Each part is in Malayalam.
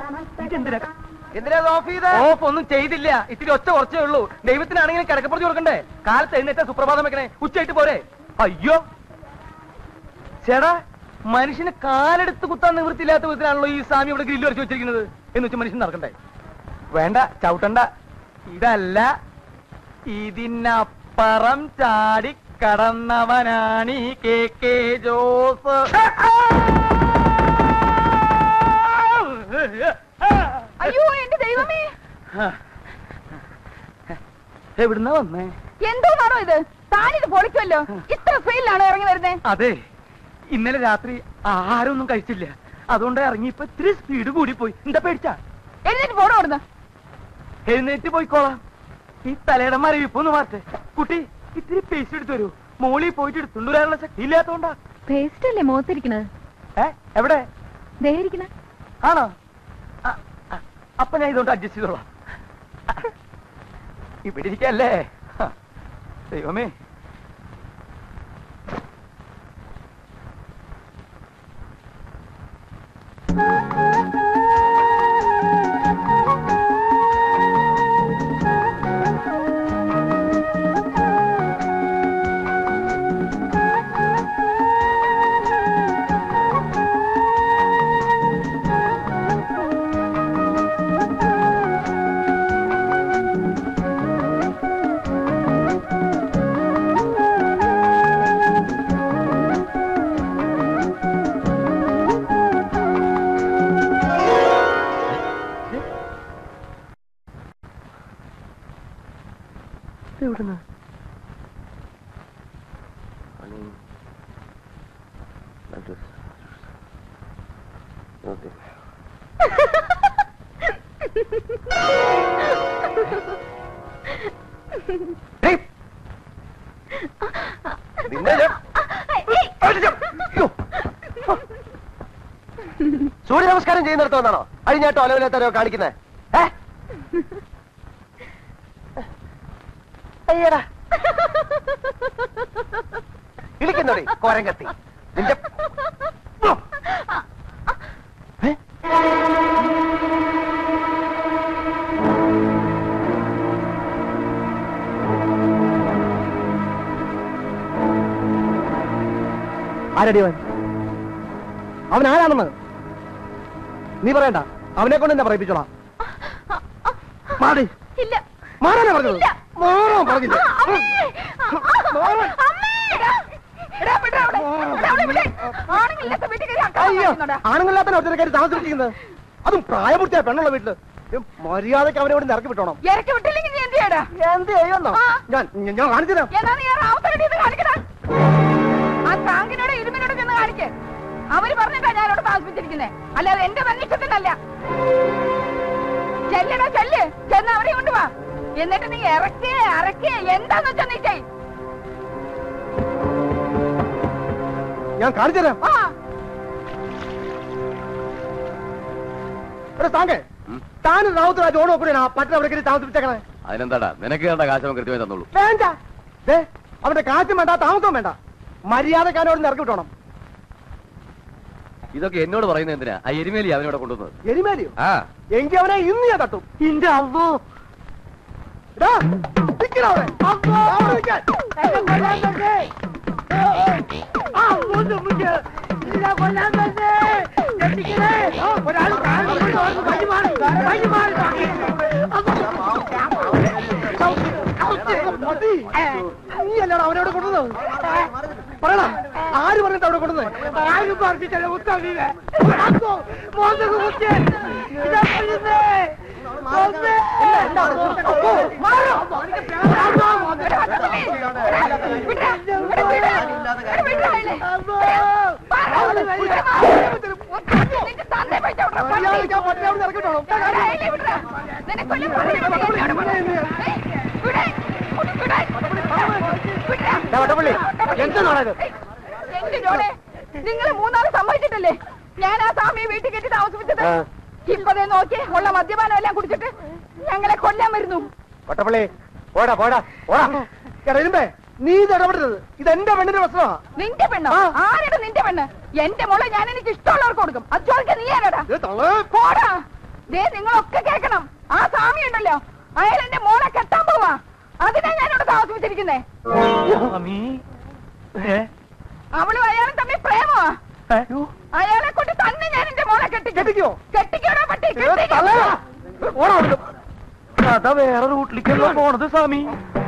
ഓഫ് ഒന്നും ചെയ്തില്ല. ഇത്തിരി ഒച്ച കുറച്ചേ ഉള്ളൂ. ദൈവത്തിനാണെങ്കിലും കിടക്കപ്പുറത്ത് കൊടുക്കണ്ടേ? കാലത്ത് എഴുന്നേറ്റ സുപ്രഭാതം വെക്കണേ, ഉച്ചയായിട്ട് പോരെ? അയ്യോ ചേടാ, മനുഷ്യന് കാലെടുത്ത് കുത്താൻ നിവൃത്തിയില്ലാത്ത വിധത്തിലാണല്ലോ ഈ സ്വാമി ഇവിടെ ഗ്രില്ല് വരച്ച് വെച്ചിരിക്കുന്നത്. എന്ന് വെച്ചാൽ മനുഷ്യൻ നടക്കണ്ടേ? വേണ്ട, ചവിട്ടണ്ട. ഇതല്ല, ഇതിനപ്പുറം ചാടി കടന്നവനാണീ കെ ജോസ്. അയ്യോ എന്റെ ദൈവമേ, എവിടുന്നാ വന്നേ? എന്തോന്നാണോ ഇത്? താനിത് പൊളിക്കുമല്ലോ. ഇത്ര സ്പീഡിലാണോ ഇറങ്ങി വരുന്നേ? അതെ, ഇന്നലെ രാത്രി ആഹാരമൊന്നും കഴിച്ചില്ല. അതുകൊണ്ട് ഇറങ്ങിയപ്പോ ഇത്തിരി സ്പീഡ് കൂടിപ്പോയി. എന്താ പേടിച്ചാ? എഴുന്നേറ്റ് പോണോ അവിടുന്ന്? എഴുന്നേറ്റ് പോയിക്കോളാം. ഈ തലയുടെ മരവിപ്പൊന്ന് മാറ്റേ. കുട്ടി, ഇത്തിരി പേസ്റ്റ് എടുത്തു വരൂ. മോളിൽ പോയിട്ട് എടുത്തുകൊണ്ടുവരാനുള്ള ശക്തി ഇല്ലാത്തോണ്ടാ. പേസ്റ്റ് അല്ലേ മുഖത്തിരിക്കണത്? എവിടെ? ദേഹിരിക്കണ ആണോ? അപ്പൊ ഞാൻ ഇതുകൊണ്ട് അഡ്ജസ്റ്റ് ചെയ്തോളാം. ഇവിടെ ഇരിക്കല്ലേ? ദൈവമേ, എവിടുന്ന്? സൂര്യ നമസ്കാരം ചെയ്യുന്നിടത്തോന്നാണോ അഴിഞ്ഞാട്ടോ അലവില്ലാത്തരോ കാണിക്കുന്നത്? അയ്യടാ, ഇളിക്കുന്നോടി കോരം കത്തി നിന്റെ. ആരടി അവൻ? അവൻ ആരാണെന്ന് നീ പറയണ്ട. അവനെ കൊണ്ട് എന്നെ പറയിപ്പിച്ചോളാം. മാറി മാറാനാ പറഞ്ഞത്. മാറാൻ പറഞ്ഞില്ല. അയ്യോ, ആണുങ്ങളില്ലാത്ത ഒറ്റക്കാരി താമസിച്ചിരിക്കുന്നത്, അതും പ്രായപൂർത്തിയായ പെണ്ണുള്ള വീട്ടില്. മര്യാദക്ക് അവനോട് ഇറക്കി വിട്ടോണം. ഇറക്കി വിട്ടില്ലെങ്കിൽ എന്ത് ചെയ്യുന്നോ? ഞാൻ കാണിച്ചു തരാം. ആ താങ്കിനോട് ഇരുമിനോട് ചെന്ന് കാണിക്കേ. അവര് പറഞ്ഞിട്ടാ ഞാനോട് താമസിപ്പിച്ചിരിക്കുന്നേ, അല്ലാതെ എന്റെ മനുഷ്യത്തിനല്ല. ചെല്ലടാ ചെല്ല്, ചെന്ന് അവരെ കൊണ്ടുവാ. എന്നിട്ട് നീ ഇറക്കേ എന്താന്ന് വെച്ചാ നീ ചെയ്. ഞാൻ കാണിച്ചു തരാം. താനും റാവുത്തരാജ് ഓണോ കൂടിയാണ് ആ പട്ടണം അവിടെ താമസിപ്പിച്ചേക്കണേ. അതിനെന്താടാ, നിനക്ക് വേണ്ട കാശ് അവൻ കൃത്യമായി തന്നോളൂ. വേണ്ട, അവന്റെ കാശും വേണ്ട, താമസവും വേണ്ട. മര്യാദക്കാരോട് ഇറക്കി വിട്ടോണം. ഇതൊക്കെ എന്നോട് പറയുന്നത് എന്തിനാ? ആ എരുമേലി അവനോട് കൊണ്ടുവന്നത്. എരുമേലിയോ? എങ്കിൽ അവനെ ഇന്ന് ഞാൻ തട്ടും. ഇന്റെ അവോ നീയല്ലടാ അവനോട് കൊണ്ടുവന്നത്. പറയണം, ആര് പറഞ്ഞിട്ട് അവിടെ കൊണ്ടുവന്നത്? നിങ്ങൾ മൂന്നാൾ സമ്മതിച്ചിട്ടല്ലേ ഞാൻ ആ സ്വാമിയെ വീട്ടിൽ കെട്ടി താമസിപ്പിച്ചത്? ഇപ്പതേ നോക്കി ഉള്ള മദ്യപാനം എല്ലാം കുടിച്ചിട്ട് ഞങ്ങളെ കൊല്ലാൻ വരുന്നു. വട്ടപ്പള്ളി പോടാ പോടാ പോടാ. നീ ഇത് ഇടപെടരുത്. ഇത് എന്റെ പെണ്ണിന്റെ പ്രശ്നമാണ്. നിന്റെ പെണ്ണോ? ആരുടെ നിന്റെ പെണ്ണ്? എന്റെ മോളെ ഞാൻ എനിക്ക് ഇഷ്ടമുള്ളവർക്ക് കൊടുക്കും. അത് ചോദിക്കാൻ നീ ആരാടാ? പോടാ. നിങ്ങളൊക്കെ കേൾക്കണം. ആ സ്വാമി ഉണ്ടല്ലോ, അയാൾ എന്റെ മോളെ കെട്ടാൻ പോവാ. അതിനാ ഞാനിവിടെ താമസിപ്പിച്ചിരിക്കുന്നേ. അവളും അയാളും തമ്മിൽ പ്രേമമാ. അയാളെ കൊണ്ട് തന്നെ ഞാൻ എന്റെ മോളെ കെട്ടിക്കോ. കെട്ടിക്കോടാ പട്ടി, കഥ വേറെ റൂട്ടിലേക്കല്ലോ പോണത് സ്വാമി.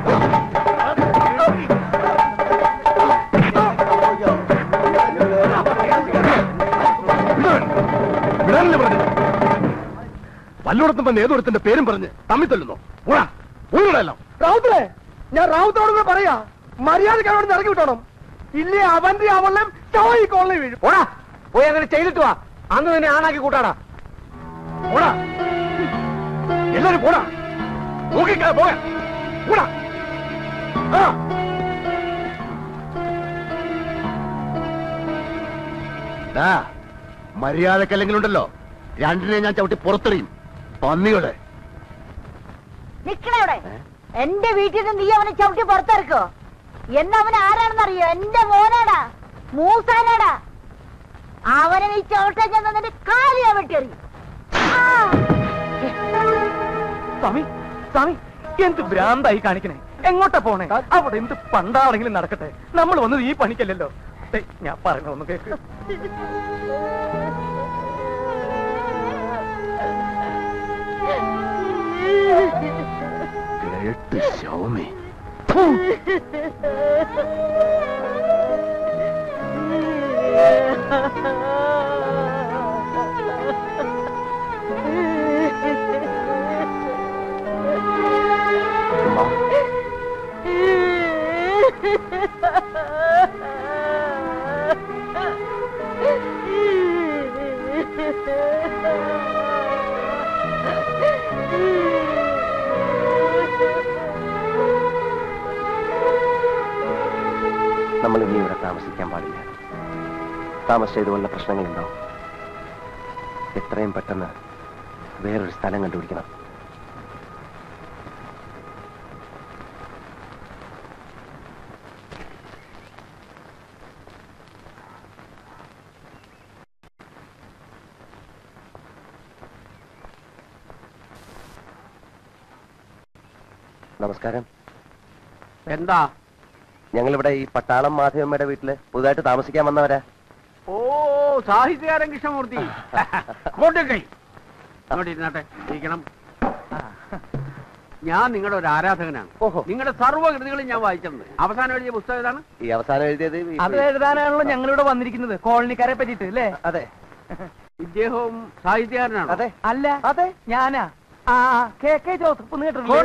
പല്ലുടത്തുമ്പോ നേതൃത്വത്തിന്റെ പേരും പറഞ്ഞ് തമ്മിൽ തല്ലുന്നു. റാവുത്തേ, ഞാൻ റാവുത്തോട് പറയാ, മര്യാദക്ക് അവിടെ ഇറങ്ങി വിട്ടോണം. ഇല്ലേ അവന്റെ അവളും ഈ കോളനി വീഴും. ഓടാ, പോയി അങ്ങനെ ചെയ്തിട്ട് വാ. അന്ന് തന്നെ ആണാക്കി കൂട്ടാടാ. ഓടാ, എല്ലാരും പോടാ. നോക്കിക്കാ പോയാ കൂടാ. മര്യാദക്കല്ലെങ്കിൽ ഉണ്ടല്ലോ, രണ്ടിനെ ഞാൻ ചവിട്ടി പുറത്തെറിയും. പന്നികളെ നിക്കണവിടെ. എന്റെ വീട്ടിൽ നിന്ന് നീ അവനെ ചവിട്ടി പുറത്തിറക്കോ? എന്നവൻ ആരാണെന്നറിയോ? എന്റെ മോനാടാ, മൂസാനാടാ. അവനെ നീ ചവിട്ടാൻ ചെന്നെ കാലിയാ വെട്ടിയെറിയും. സ്വാമി, സ്വാമി, എന്ത് ഭ്രാന്തായി കാണിക്കണേ. എങ്ങോട്ടാ പോണേ? അവിടെ എന്ത് പണ്ടാണെങ്കിലും നടക്കട്ടെ. നമ്മൾ വന്നത് ഈ പണിക്കല്ലല്ലോ. ഞാൻ പറഞ്ഞ ഒന്ന് കേക്ക്. ശൗമി, നമ്മൾ ഇനി ഇവിടെ താമസിക്കാൻ പാടില്ല. താമസിച്ചത് വല്ല പ്രശ്നങ്ങളുണ്ടാവും. എത്രയും പെട്ടെന്ന് വേറൊരു സ്ഥലം കണ്ടുപിടിക്കണം. നമസ്കാരം. എന്താ? ഞങ്ങളിവിടെ ഈ പട്ടാളം മാധവമ്മയുടെ വീട്ടില് പുതുതായിട്ട് താമസിക്കാൻ വന്നവരാ. ഓ, സാഹിത്യകാരൻ കൃഷ്ണമൂർത്തി. ഇരിക്കണം. ഞാൻ നിങ്ങളുടെ ഒരു ആരാധകനാണ്. നിങ്ങളുടെ സർവ്വകൃതികളും ഞാൻ വായിച്ചിട്ടുണ്ട്. അവസാനം എഴുതിയ പുസ്തകം ഏതാണ്? ഈ അവസാനം എഴുതിയത് അത് എഴുതാനാണല്ലോ ഞങ്ങളിവിടെ വന്നിരിക്കുന്നത്, കോളനിക്കാരെ പറ്റിട്ട് അല്ലേ? അതെ. ഇദ്ദേഹവും സാഹിത്യകാരനാണ്. അതെ. അല്ല, അതെ, ഞാനാ. കെ ജോസഫ്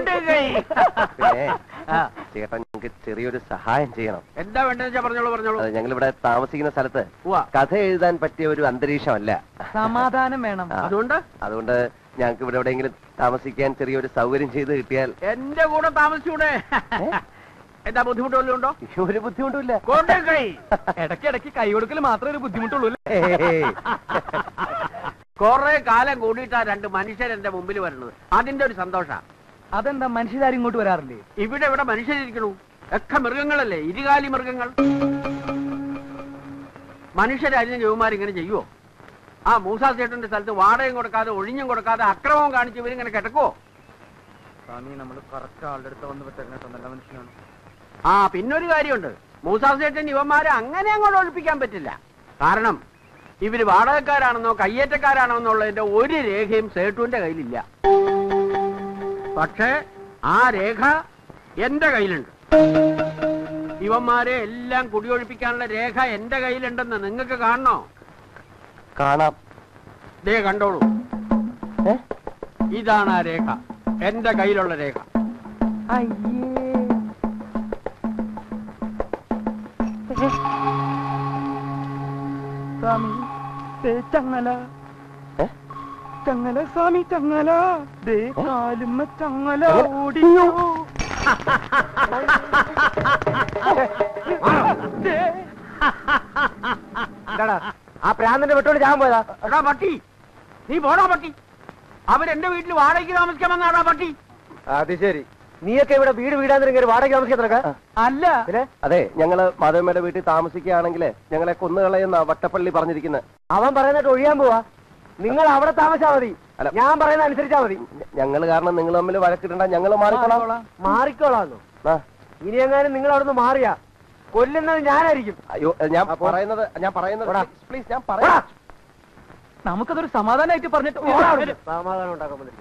ചേട്ടാ, ഞങ്ങൾക്ക് ചെറിയൊരു സഹായം ചെയ്യണം. എന്താ വേണ്ടത് പറഞ്ഞോളൂ. ഞങ്ങളിവിടെ താമസിക്കുന്ന സ്ഥലത്ത് കഥ എഴുതാൻ പറ്റിയ ഒരു അന്തരീക്ഷമല്ല. സമാധാനം വേണം. അതുകൊണ്ട് ഞങ്ങൾക്ക് ഇവിടെ എവിടെയെങ്കിലും താമസിക്കാൻ ചെറിയൊരു സൗകര്യം ചെയ്ത് കിട്ടിയാൽ. എന്റെ കൂടെ താമസിച്ചൂടെ? എന്താ ബുദ്ധിമുട്ട് വല്ലതും ഉണ്ടോ? ഒരു ബുദ്ധിമുട്ടില്ല. ഇടയ്ക്കിടയ്ക്ക് കൈ കൊടുക്കൽ മാത്രമേ ഒരു ബുദ്ധിമുട്ടുള്ളൂ. കൊറേ കാലം കൂടിയിട്ടാ രണ്ട് മനുഷ്യർ എന്റെ മുമ്പിൽ വരുന്നത്. അതിന്റെ ഒരു സന്തോഷ. അതെന്താ, മനുഷ്യരാരും ഇങ്ങോട്ട് വരാറില്ലേ? ഇവിടെ മനുഷ്യരിക്കണു. ഒക്കെ മൃഗങ്ങളല്ലേ, ഇരുകാലി മൃഗങ്ങൾ. മനുഷ്യരായിരുന്നു ജോമാരിങ്ങനെ ചെയ്യുവോ? ആ മൂസാ ചേട്ടന്റെ സ്ഥലത്ത് വാടകയും കൊടുക്കാതെ ഒഴിഞ്ഞും കൊടുക്കാതെ അക്രമവും കാണിച്ച് ഇവരിങ്ങനെ കിടക്കുവോ? സ്വാമി, നമ്മൾ കറക്റ്റ് ആളുടെ അടുത്ത് വന്ന് വിട്ടേക്കണ നല്ല മനുഷ്യനാണ്. ആ, പിന്നൊരു കാര്യമുണ്ട്. മൂസാ ചേട്ടൻ ഇവന്മാരെ അങ്ങനെ അങ്ങോട്ട് ഒഴിപ്പിക്കാൻ പറ്റില്ല. കാരണം ഇവര് വാടകക്കാരാണെന്നോ കയ്യേറ്റക്കാരാണോ എന്നുള്ളതിന്റെ ഒരു രേഖയും സേട്ടുവിന്റെ കയ്യിലില്ല. പക്ഷേ ആ രേഖ എന്റെ കയ്യിലുണ്ട്. ഇവന്മാരെ എല്ലാം കുടിയൊഴിപ്പിക്കാനുള്ള രേഖ എന്റെ കയ്യിലുണ്ടെന്ന് നിങ്ങൾക്ക് കാണണോ? കാണാം. ദേ കണ്ടോളൂ. ഇതാണ് ആ രേഖ, എന്റെ കയ്യിലുള്ള രേഖ. സ്വാമി, ചങ്ങല ചങ്ങല, സ്വാമി ചങ്ങല, ദേ കാലുമ്മ ചങ്ങല ഓടിയോ. ആ പ്രാന്തന്റെ വെട്ടോട് ഞാൻ പോയതാ. എടാ പട്ടി, നീ പോടാ പട്ടി. അവരെന്റെ വീട്ടിൽ വാടകയ്ക്ക് താമസിക്കാമെന്നാടാ പട്ടി. അത് ശരി. നീയൊക്കെ ഇവിടെ വീടാതിരി വാടക താമസിക്കാത്ര? അല്ല. അതെ, ഞങ്ങള് മാധവമ്മയുടെ വീട്ടിൽ താമസിക്കുകയാണെങ്കിൽ ഞങ്ങളെ കൊന്നുകളയെന്ന വട്ടപ്പള്ളി പറഞ്ഞിരിക്കുന്നത്. അവൻ പറയുന്നിട്ട് ഒഴിയാൻ പോവാ. നിങ്ങൾ അവിടെ താമസിച്ചാ മതി. ഞാൻ പറയുന്ന അനുസരിച്ചാ മതി. ഞങ്ങൾ കാരണം നിങ്ങൾ തമ്മിൽ വഴക്കിടണ്ട, ഞങ്ങൾ മാറിക്കോളാം. മാറിക്കോളാന്നോ? ഇനി എങ്ങാനും നിങ്ങൾ അവിടെ നിന്ന് മാറിയാ കൊല്ലുന്നത് ഞാനായിരിക്കും. അയ്യോ, ഞാൻ പറയുന്നത് പ്ലീസ്, ഞാൻ പറയാം. നമുക്കതൊരു സമാധാനമായിട്ട് പറഞ്ഞിട്ട് സമാധാനം ഉണ്ടാക്കാൻ